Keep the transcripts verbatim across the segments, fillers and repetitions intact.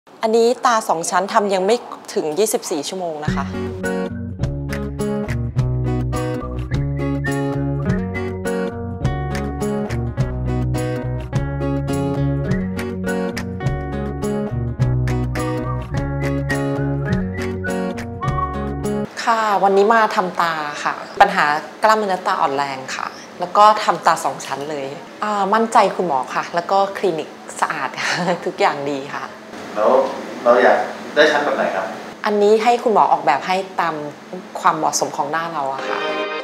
อันนี้ตาสองชั้นทำยังไม่ถึงยี่สิบสี่ชั่วโมงนะคะค่ะวันนี้มาทำตาค่ะปัญหากล้ามเนื้อตาอ่อนแรงค่ะแล้วก็ทำตาสองชั้นเลยมั่นใจคุณหมอค่ะแล้วก็คลินิกสะอาดค่ะทุกอย่างดีค่ะแล้วเราอยากได้ชั้นแบบไหนครับอันนี้ให้คุณหมอออกแบบให้ตามความเหมาะสมของหน้าเราอะค่ะ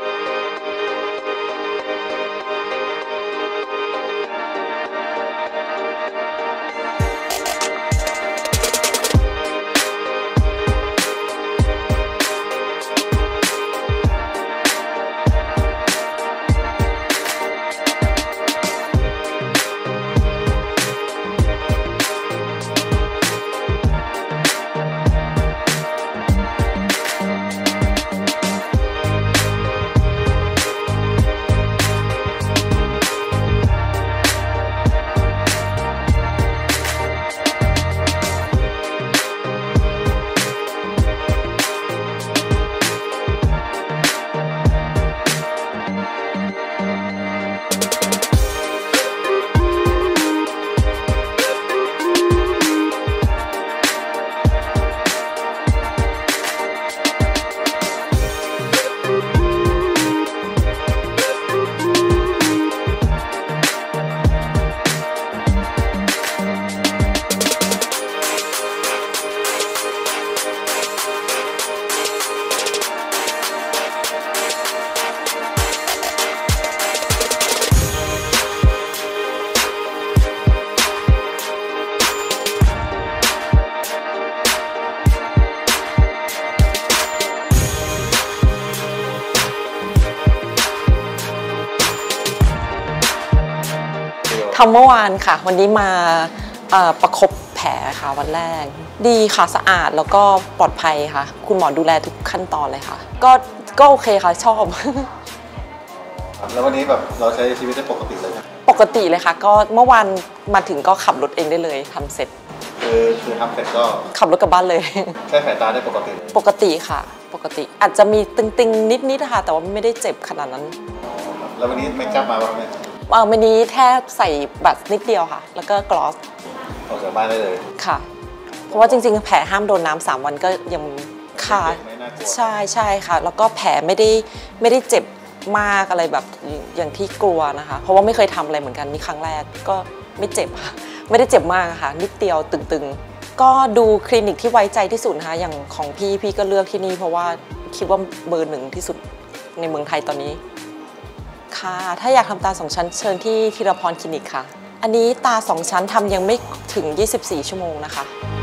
ทำเมื่อวานค่ะวันนี้มาประคบแผลค่ะวันแรกดีค่ะสะอาดแล้วก็ปลอดภัยค่ะคุณหมอดูแลทุกขั้นตอนเลยค่ะก็ก็โอเคค่ะชอบแล้ววันนี้แบบเราใช้ชีวิตได้ปกติเลยไหมปกติเลยค่ะก็เมื่อวานมาถึงก็ขับรถเองได้เลยทำเสร็จคือคือทำเสร็จก็ขับรถกลับบ้านเลยใช้สายตาได้ปกติเลยปกติค่ะปกติอาจจะมีตึงๆนิดๆค่ะแต่ว่าไม่ได้เจ็บขนาดนั้นแล้ววันนี้ไม่กลับมาบ้างไหมวันนี้แค่ใส่บัตรนิดเดียวค่ะแล้วก็กลอสออกจากบ้านได้เลยค่ะเพราะว่าจริงๆแผลห้ามโดนน้ำสามวันก็ยังค่ะใช่ใช่ค่ะแล้วก็แผลไม่ได้ไม่ได้เจ็บมากอะไรแบบอย่างที่กลัวนะคะเพราะว่าไม่เคยทำอะไรเหมือนกันนี่ครั้งแรกก็ไม่เจ็บค่ะไม่ได้เจ็บมากค่ะนิดเดียวตึงๆก็ดูคลินิกที่ไว้ใจที่สุดนะคะอย่างของพี่พี่ก็เลือกที่นี่เพราะว่าคิดว่าเบอร์หนึ่งที่สุดในเมืองไทยตอนนี้ค่ะถ้าอยากทำตาสองชั้นเชิญที่ธีรพรคลินิกค่ะอันนี้ตาสองชั้นทำยังไม่ถึงยี่สิบสี่ชั่วโมงนะคะ